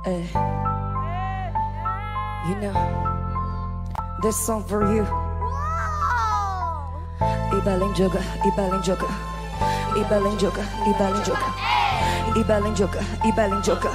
Hey, you know this song for you. 109个109个109个109个109个109个。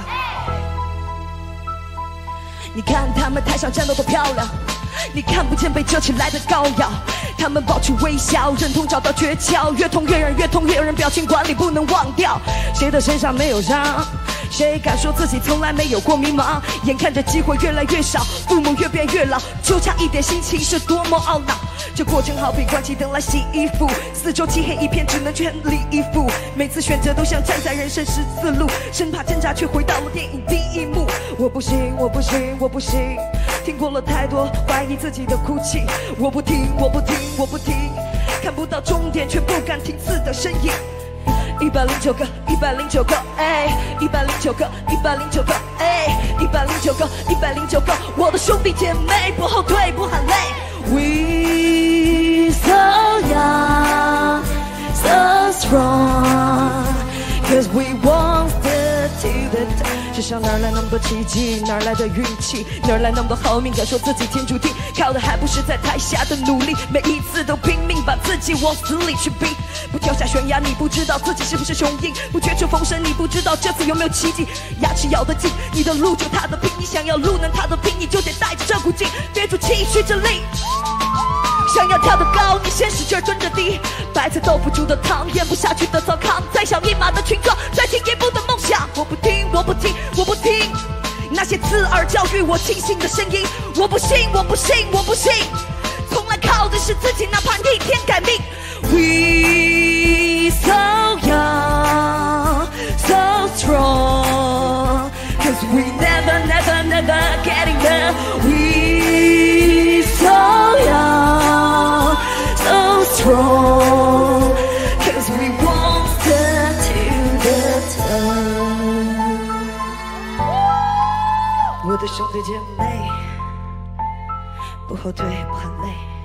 你看他们台上战斗多漂亮，你看不见被遮起来的膏药。他们保持微笑，忍痛找到诀窍，越痛越忍，越痛越忍，表情管理不能忘掉。谁的身上没有伤？谁敢说自己从来没有过迷茫？眼看着机会越来越少，父母越变越老，就差一点心情是多么懊恼。这过程好比关起灯来洗衣服，四周漆黑一片，只能全力以赴。每次选择都像站在人生十字路，生怕挣扎却回到了电影第一幕。我不行，我不行，我不行，听过了太多怀疑自己的哭泣。我不听，我不听，我不听，看不到终点却不敢停止的身影。109个109个，哎，109个109个，哎，109个109个，我的兄弟姐妹不后退不喊累。We so young, so strong, 'cause we won't stay to the top。世上哪来那么多奇迹？哪来的运气？哪来那么多好命？敢说自己天注定，靠的还不是在台下的努力。每一次都拼命把自己往死里去逼。不跳下悬崖，你不知道自己是不是雄鹰；不绝处逢生，你不知道这次有没有奇迹。牙齿咬得紧，你的路就踏得平。你想要路能踏得平，你就得带着这股劲，憋住气，蓄着力。想要跳得高，你先使劲蹲着地。白菜豆腐煮的汤，咽不下去的糟糠，再小一码的群壮，再进一步的梦想。我不听，我不听，我不听，那些刺耳教育我清醒的声音。我不信，我不信，我不信，从来靠的是自己，哪怕逆天改命。We so young, so strong, 'cause we never, never, never getting there. We so young, so strong, 'cause we won't stay to the top. 我的兄弟姐妹，不后退，不喊累。